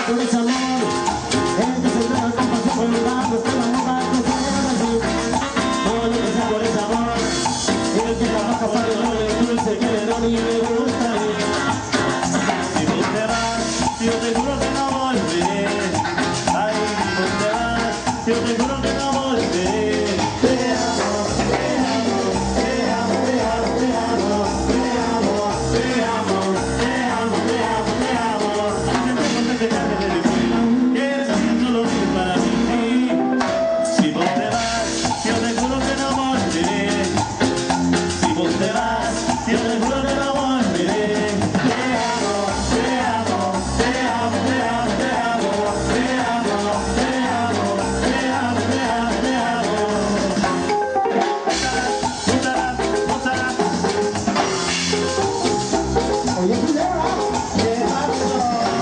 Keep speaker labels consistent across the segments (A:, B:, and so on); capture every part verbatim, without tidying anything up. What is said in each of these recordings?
A: por ese amor. El que se entrega con pasión por un lado, está la boca que se llama así. Todo lo que sea por ese amor. El que trabaja para el amor, el dulce que le doy y me gusta a mí.
B: Si vos te vas, yo te juro que no volveré. Ay, si vos te vas, yo te juro que no volveré. Te amo, te amo, te amo, te amo, te amo, te amo, te amo, te amo, te amo, te amo. Siempre cuando te cantes de decir que eres así solo vives para mí. Si vos te vas, yo te juro que no volveré. Si vos te vas, yo te juro que no volveré. Te amo, te amo, te amo, te amo, te amo, te amo, te amo, te amo, te amo, te amo. Gozarás, gozarás,
A: Oye, culebra,
B: ¿qué pasó?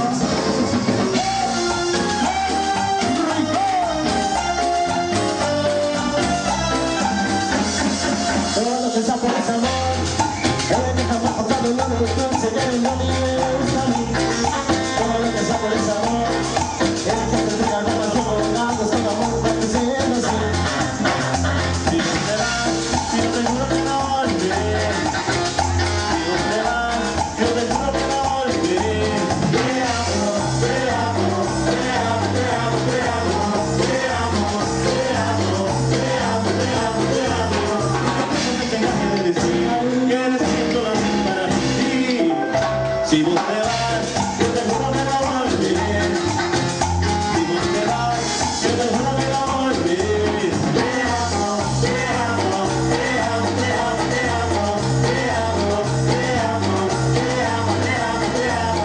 A: todo lo que sea por ese amor. El que trabaja para el amor, el dulce que le doy y me gusta a mí. Todo lo que sea por ese amor. El que se entrega con pasión por un lado, está la boca que se llama así.
B: Si vos te vas, yo te juro que no volveré. Si vos te vas, yo te juro que no volveré. Te amo, te amo, te amo, te amo, te amo, te amo, te amo, te amo, te amo, te amo. No te tengas que decir que eres siento la vida para mí. Si vos te vas, yo te juro que no volveré. Si vos te vas, yo te juro que no volveré. Te amo, te amo, te amo, te amo, te amo, te amo, te amo, te amo, te amo, te amo.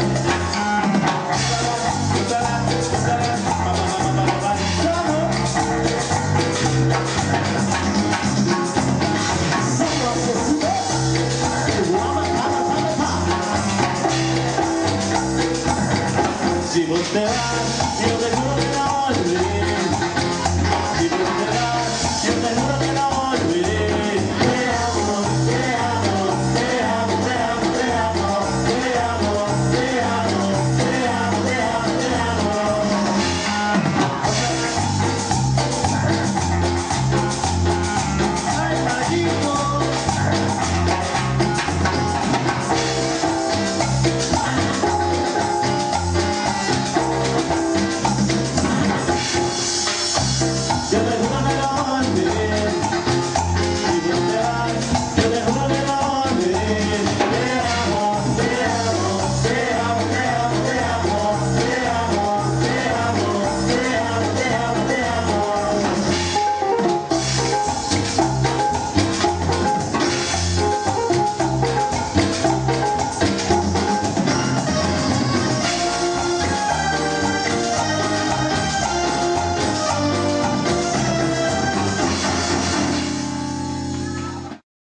B: Gozarás, gozarás, pa, pa, pa, pa, pa, pa, ¿cómo? Si vos te vas, yo te juro que no